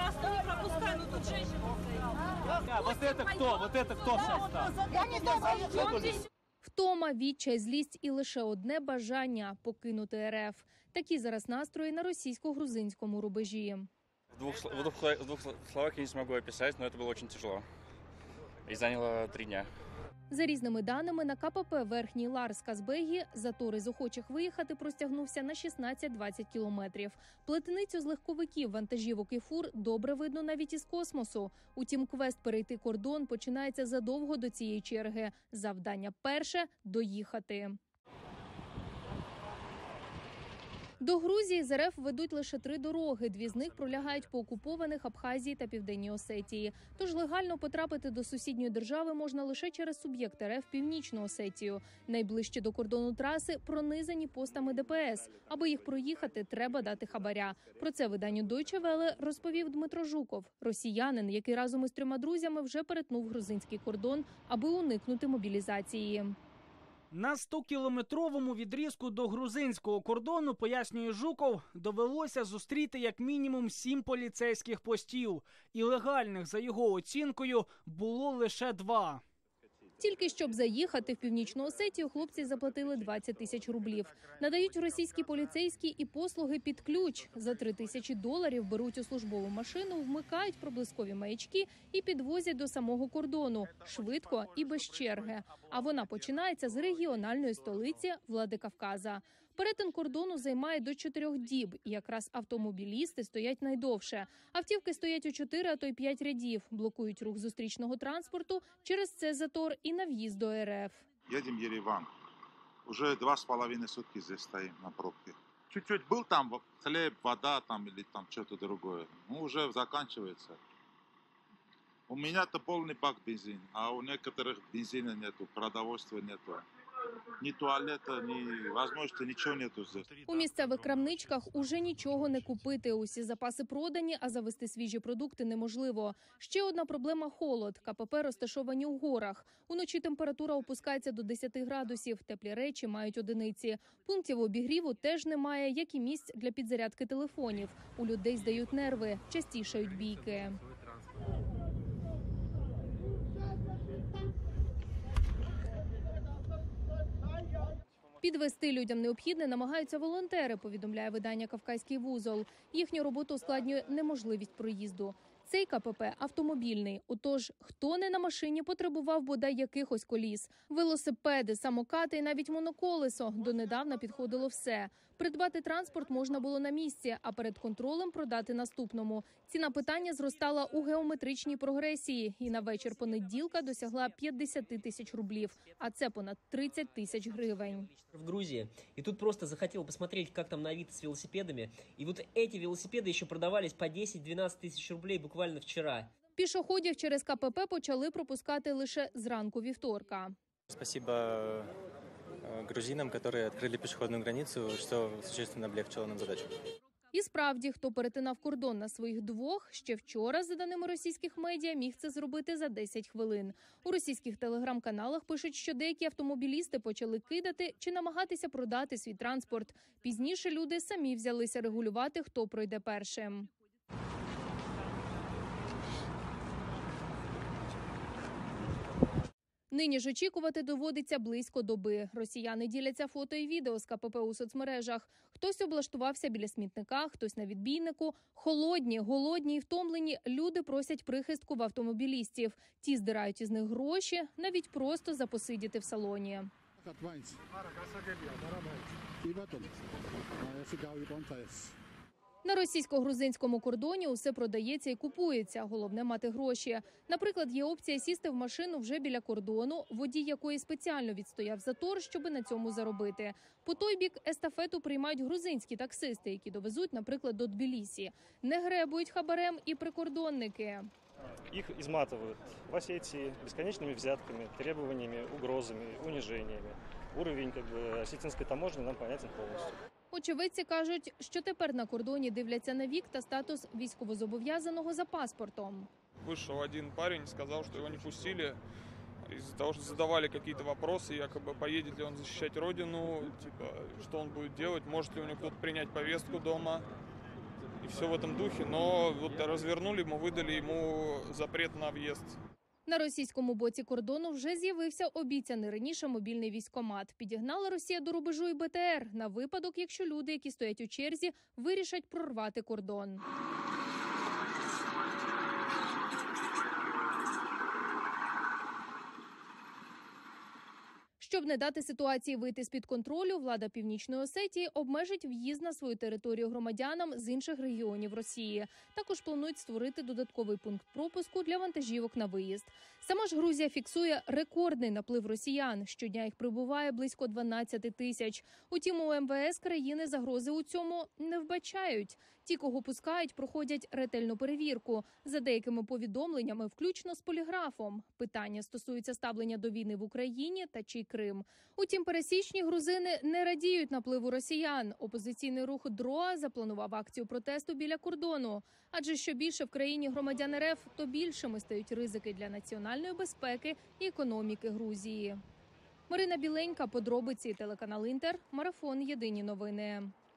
Пожалуйста, не пропускай, ну тут женщина стоит. Вот это кто? Вот это кто сейчас там? Я не знаю, Втома, відчай, злість і лише одне бажання – покинути РФ. Такі зараз настрої на російсько-грузинському рубежі. В двух словах я не смогу описать, но это было очень тяжело. И заняло 3 дня. За різними даними, на КПП Верхній Ларс-Казбегі затор із охочих виїхати простягнувся на 16-20 кілометрів. Плетеницю з легковиків, вантажівок і фур добре видно навіть із космосу. Утім, квест перейти кордон починається задовго до цієї черги. Завдання перше – доїхати. До Грузії з РФ ведуть лише 3 дороги. 2 з них пролягають по окупованих Абхазії та Південній Осетії. Тож легально потрапити до сусідньої держави можна лише через суб'єкт РФ Північну Осетію. Найближчі до кордону траси пронизані постами ДПС. Аби їх проїхати, треба дати хабаря. Про це виданню Deutsche Welle розповів Дмитро Жуков, росіянин, який разом із 3 друзями вже перетнув грузинський кордон, аби уникнути мобілізації. На 100-кілометровому відрізку до грузинського кордону, пояснює Жуков, довелося зустріти як мінімум 7 поліцейських постів. І легальних, за його оцінкою, було лише 2. Тільки щоб заїхати в Північну Осетію, хлопці заплатили 20 тисяч рублів. Надають російські поліцейські і послуги під ключ. За $3000 беруть у службову машину, вмикають проблискові маячки і підвозять до самого кордону. Швидко і без черги. А вона починається з регіональної столиці Владикавказа. Перетин кордону займає до 4 діб. І якраз автомобілісти стоять найдовше. Автівки стоять у 4, а то й 5 рядів. Блокують рух зустрічного транспорту. Через це затор і на в'їзд до РФ. Едем в Ереван. Уже 2,5 сутки здесь стоим на пробке. Чуть-чуть был там хлеб, вода там или там что-то другое. Ну, уже заканчивается. У меня-то полный бак бензин, а у некоторых бензина нету, продовольствия нету. Ні туалета, ні возможності, нічого нету здесь. У місцевих крамничках уже нічого не купити. Усі запаси продані, а завести свіжі продукти неможливо. Ще одна проблема – холод. КПП розташовані у горах. Уночі температура опускається до 10 градусів. Теплі речі мають одиниці. Пунктів обігріву теж немає, як і місць для підзарядки телефонів. У людей здають нерви, частішають бійки. Підвести людям необхідне намагаються волонтери, повідомляє видання «Кавказький вузол». Їхню роботу ускладнює неможливість проїзду. Цей КПП – автомобільний. Отож, хто не на машині потребував бодай якихось коліс. Велосипеди, самокати і навіть моноколесо. Донедавна підходило все. Придбати транспорт можна було на місці, а перед контролем продати наступному. Ціна питання зростала у геометричній прогресії і на вечір понеділка досягла 50 тисяч рублів, а це понад 30 тисяч гривень. В Грузии. И тут просто захотел посмотреть, как там на Авито с велосипедами. И вот эти велосипеды еще продавались по 10-12 тысяч рублей буквально вчера. Пішоходів через КПП почали пропускати лише зранку вівторка. Спасибо грузинам, которые открыли пешеходную границу, что существенно облегчило нам задачу. І справді, хто перетинав кордон на своїх 2, ще вчора, за даними російських медіа, міг це зробити за 10 хвилин. У російських телеграм-каналах пишуть, що деякі автомобілісти почали кидати чи намагатися продати свій транспорт. Пізніше люди самі взялися регулювати, хто пройде першим. Нині ж очікувати доводиться близько доби. Росіяни діляться фото і відео з КПП у соцмережах. Хтось облаштувався біля смітника, хтось на відбійнику. Холодні, голодні і втомлені люди просять прихистку в автомобілістів. Ті здирають із них гроші, навіть просто за посидіти в салоні. На російсько-грузинському кордоні усе продається і купується. Головне – мати гроші. Наприклад, є опція сісти в машину вже біля кордону, водій якої спеціально відстояв затор, щоб на цьому заробити. По той бік естафету приймають грузинські таксисти, які довезуть, наприклад, до Тбілісі. Не гребують хабарем і прикордонники. Их изматывают в Осетии бесконечными взятками, требованиями, угрозами, унижениями. Уровень осетинской таможни нам понятен полностью. Очевидці кажуть, що тепер на кордоні дивляться на вік та статус військовозобов'язаного за паспортом. Вышел один парень, сказал, что его не пустили из-за того, что задавали какие-то вопросы, якобы поедет ли он защищать родину, типа, что он будет делать, может ли у него кто-то принять повестку дома. И все в этом духе, но вот развернули, мы выдали ему запрет на въезд. На російському боці кордону вже з'явився обіцяний раніше мобільний військкомат. Підігнала Росія до рубежу і БТР на випадок, якщо люди, які стоять у черзі, вирішать прорвати кордон. Щоб не дати ситуації вийти з-під контролю, влада Північної Осетії обмежить в'їзд на свою територію громадянам з інших регіонів Росії. Також планують створити додатковий пункт пропуску для вантажівок на виїзд. Сама ж Грузія фіксує рекордний наплив росіян. Щодня їх прибуває близько 12 тисяч. Утім, у МВС країни загрози у цьому не вбачають. Ті, кого пускають, проходять ретельну перевірку. За деякими повідомленнями, включно з поліграфом. Питання стосуються ставлення до війни в Україні та чи Крим. Утім, пересічні грузини не радіють напливу росіян. Опозиційний рух ДРОА запланував акцію протесту біля кордону. Адже що більше в країні громадян РФ, то більшими стають ризики для національної безпеки і економіки Грузії. Марина Біленька, подробиці, телеканал Інтер, марафон «Єдині новини».